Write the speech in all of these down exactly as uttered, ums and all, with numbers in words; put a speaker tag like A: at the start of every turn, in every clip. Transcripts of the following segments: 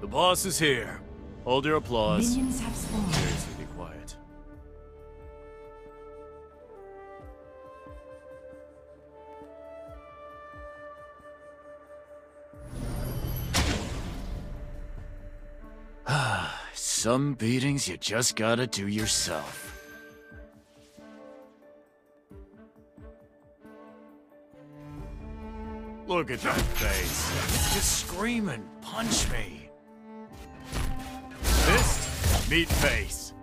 A: The boss is here. Hold your applause.
B: Minions have spawned.
A: Seriously, be quiet. Some beatings you just gotta do yourself. Look at that face. It's just screaming, punch me. Fist, meat face.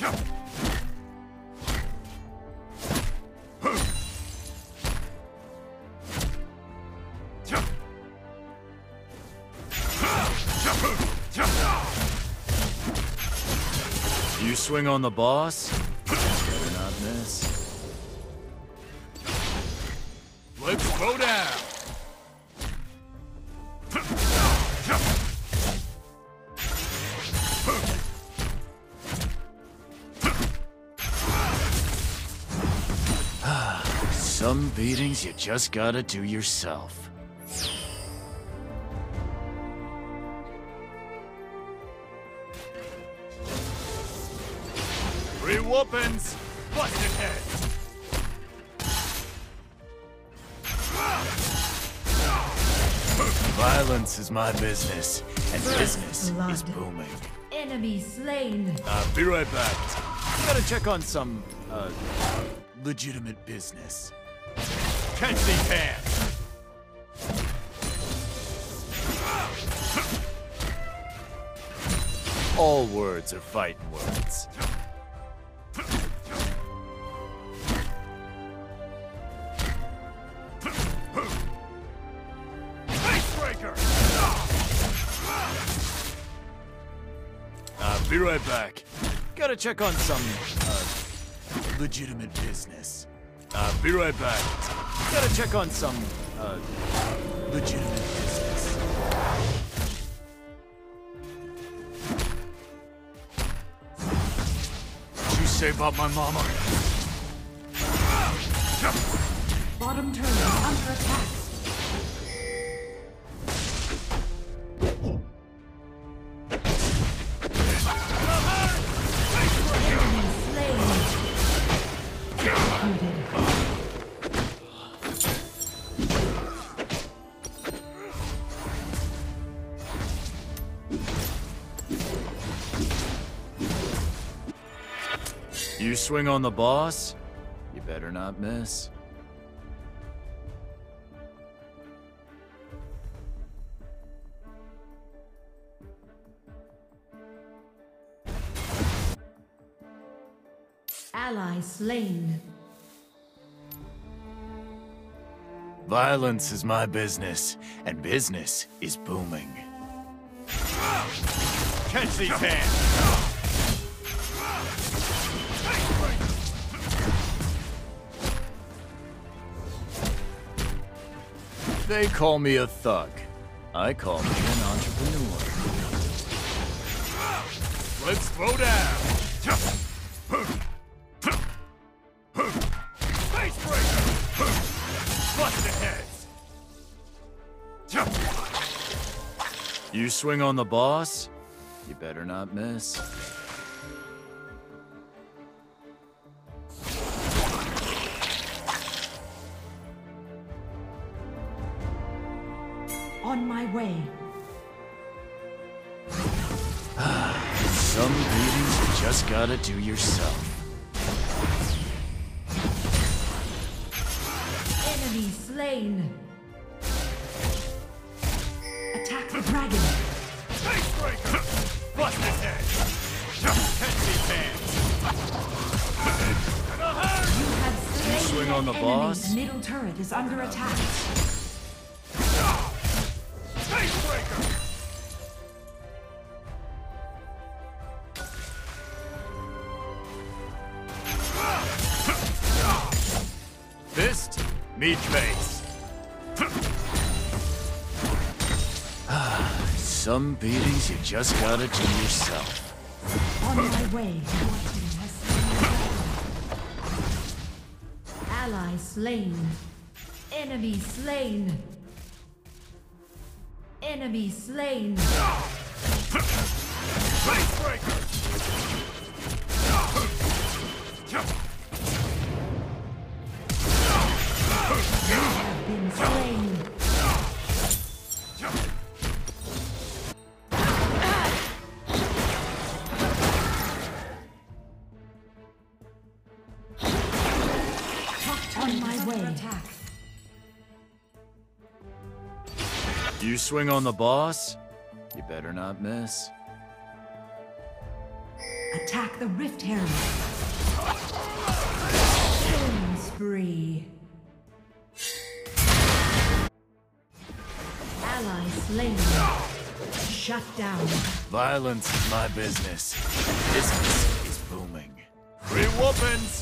A: You swing on the boss, better not miss. Let's go down. Some beatings you just gotta do yourself. Three whoopings, busted head. Violence is my business, and business is booming.
B: Enemy slain.
A: Uh, be right back. Gotta check on some, uh, legitimate business. Catch these hands! All words are fighting words. Facebreaker! Uh, be right back. Gotta check on some, uh, legitimate business. Uh, be right back. Gotta check on some, uh, legitimate business. What'd you say about my mama?
B: Bottom turret is under attack. Enemy slain. Executed.
A: You swing on the boss, you better not miss.
B: Ally slain.
A: Violence is my business, and business is booming. Catch these hands! They call me a thug. I call me an entrepreneur. Let's throw down! Facebreaker! Busted heads! You swing on the boss, you better not miss.
B: On my way.
A: Some beatings you just gotta do yourself.
B: Enemy slain. Attack the dragon.
A: Facebreaker! Busted head! Catch these hands!
B: You have slain
A: swing on the
B: an
A: boss?
B: enemy's middle turret is under attack.
A: Facebreaker! Fist, meat face. Some beatings you just gotta do yourself.
B: On my way. Ally slain. Enemy slain. Enemy slain.
A: Icebreaker!
B: Have been slain. On my way. Attack.
A: You swing on the boss, you better not miss.
B: Attack the Rift Herald. Killing spree. Ally slain. Shut down.
A: Violence is my business. Business is booming. Free whoopings!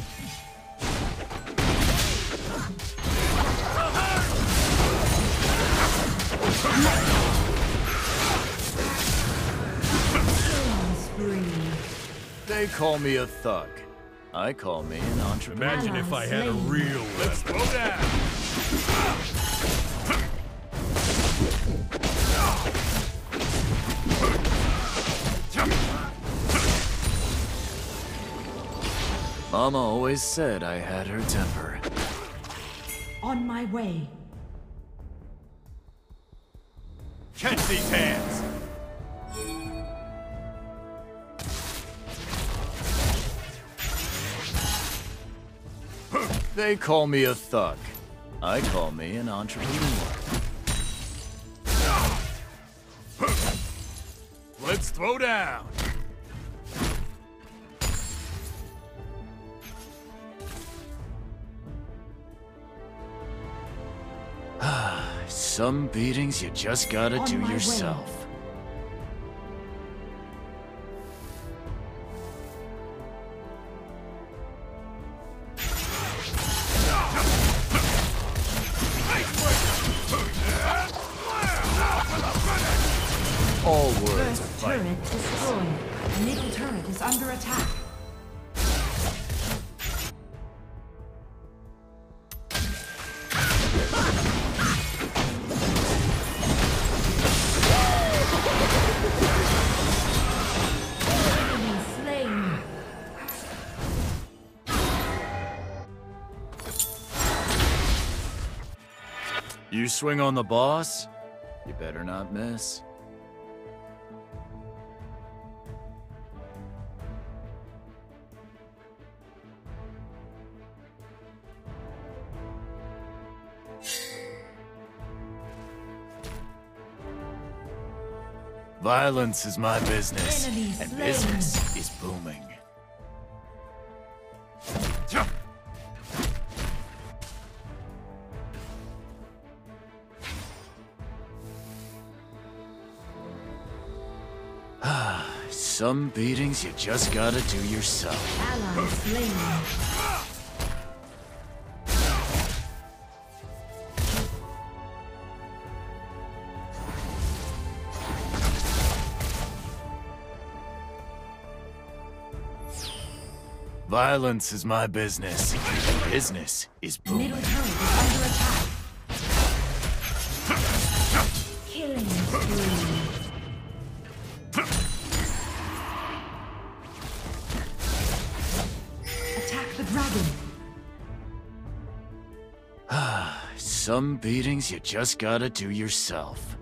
B: Killing spree.
A: They call me a thug. I call me an entrepreneur.
C: Imagine if I had a
B: Slain.
C: real
A: Let's
C: weapon.
A: throw down! Mama always said I had her temper.
B: On my way.
A: Catch these hands! They call me a thug. I call me an entrepreneur. Let's throw down! Some beatings you just gotta
B: On
A: do
B: my way.
A: yourself. All words
B: First
A: are
B: turret
A: fighting.
B: destroyed. Middle turret is under attack. Enemy slain.
A: You swing on the boss, you better not miss. Violence is my business,
B: Enemy
A: and
B: slain.
A: business is booming. Some beatings you just gotta do yourself.
B: Ally slain.
A: Violence is my business, and business is booming.
B: Middle turret is under attack. Killing spree. Attack the dragon.
A: Some beatings you just gotta do yourself.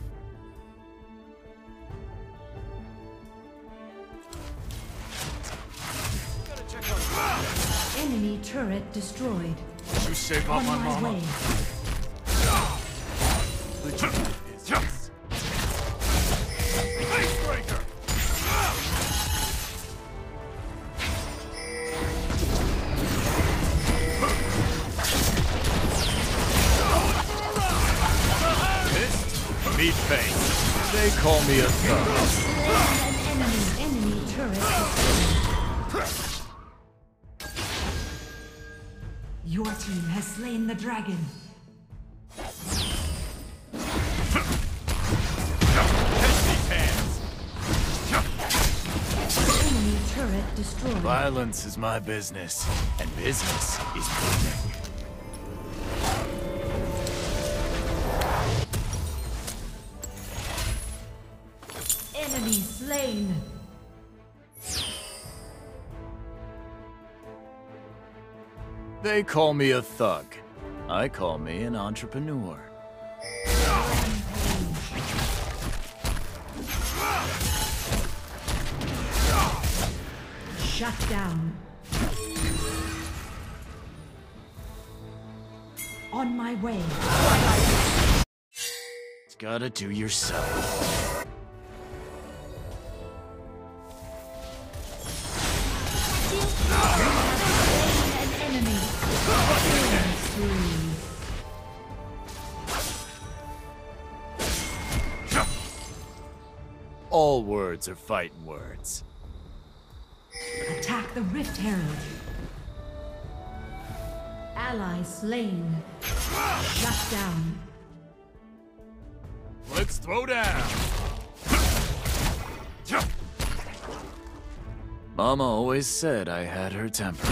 B: Enemy turret destroyed.
A: You save
B: On
A: up my
B: my
A: mama.
B: way.
A: Legitimate business. Icebreaker! Fist, meat face. They call me a thug.
B: An enemy. Enemy turret destroyed. Your team has slain the dragon.
A: Catch these hands.
B: Enemy turret destroyed.
A: Violence is my business, and business is booming.
B: Enemy slain.
A: They call me a thug. I call me an entrepreneur.
B: Shut down. On my way.
A: Gotta do yourself.
B: An enemy. Killing spree.
A: All words are fighting words.
B: Attack the Rift Herald. Ally slain. Shut down.
A: Let's throw down. Mama always said I had her temper.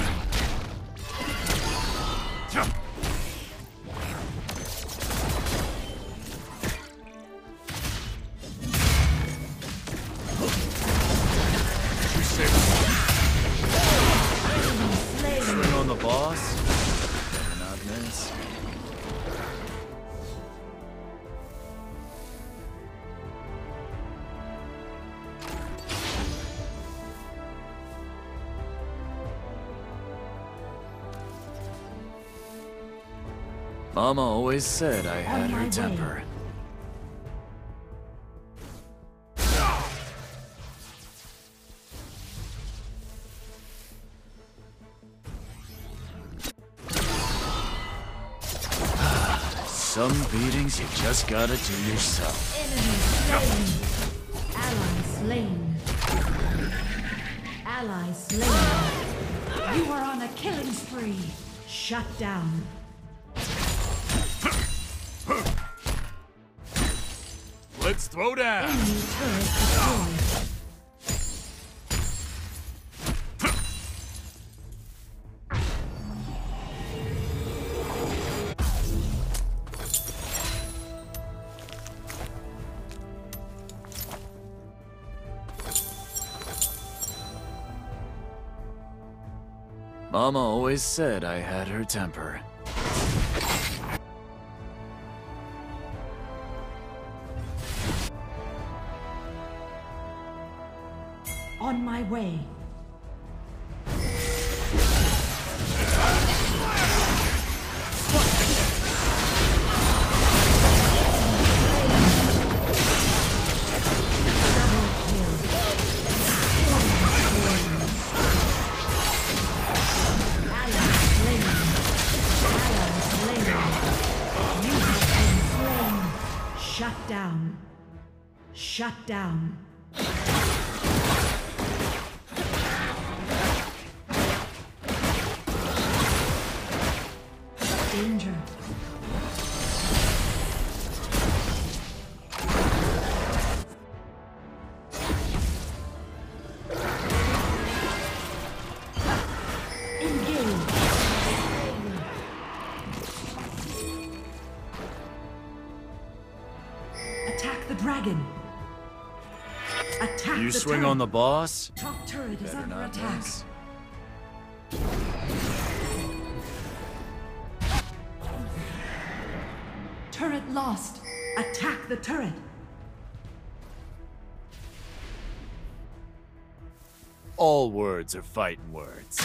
A: Swing on the boss. Better not miss. Mama always said I had her temper. Some beatings you just gotta do yourself.
B: Enemy slain. Ally slain. Ally slain. You are on a killing spree. Shut down.
A: Let's throw down.
B: Enemy turret destroyed.
A: Mama always said I had her temper.
B: On my way. Shut down. Shut down. Danger. Engage. Attack the dragon. Attack
A: You
B: the
A: swing
B: turret.
A: on the boss?
B: Top turret is
A: Better
B: under
A: not
B: attack.
A: miss.
B: Turret lost. Attack the turret.
A: All words are fighting words.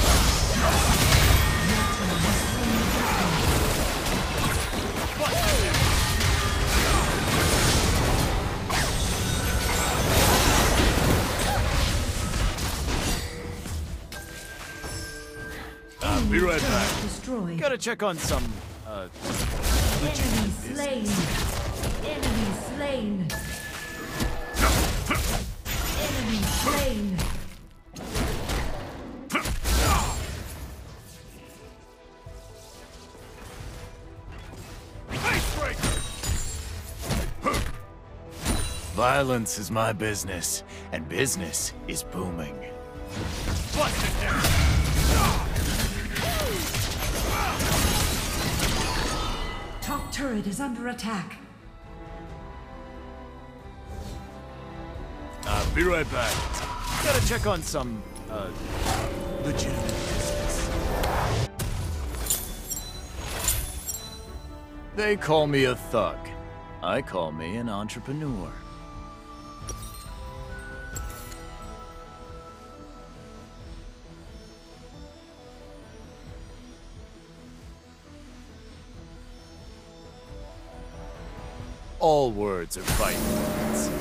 A: I'll be right back.
B: Destroyed.
A: Gotta check on some, uh,
B: Enemy slain. Enemy slain. Enemy slain.
A: Violence is my business, and business is booming. Busted down.
B: Top turret is under attack.
A: I'll be right back. Gotta check on some, uh, legitimate business. They call me a thug. I call me an entrepreneur. All words are fighting words.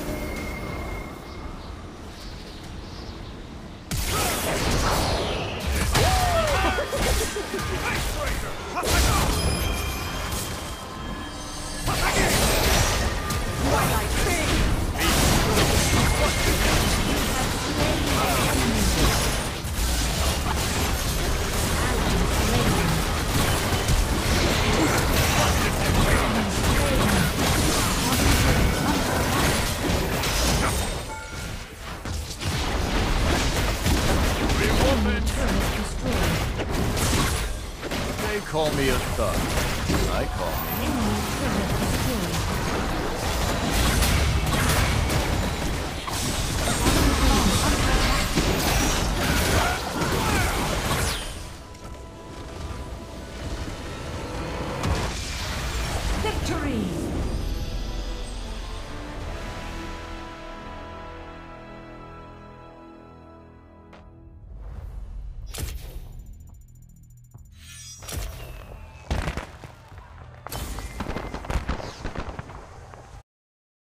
A: They call me a thug. I call me...